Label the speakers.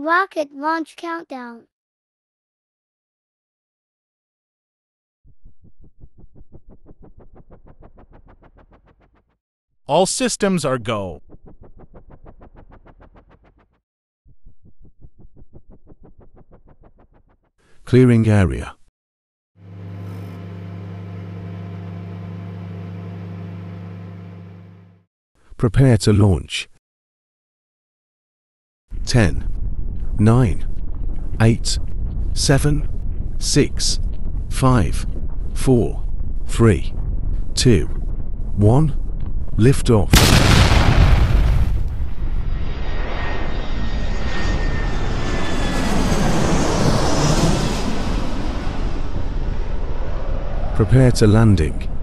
Speaker 1: Rocket launch countdown.
Speaker 2: All systems are go.
Speaker 3: Clearing area. Prepare to launch. 10, 9, 8, 7, 6, 5, 4, 3, 2, 1. Lift off. Prepare to landing.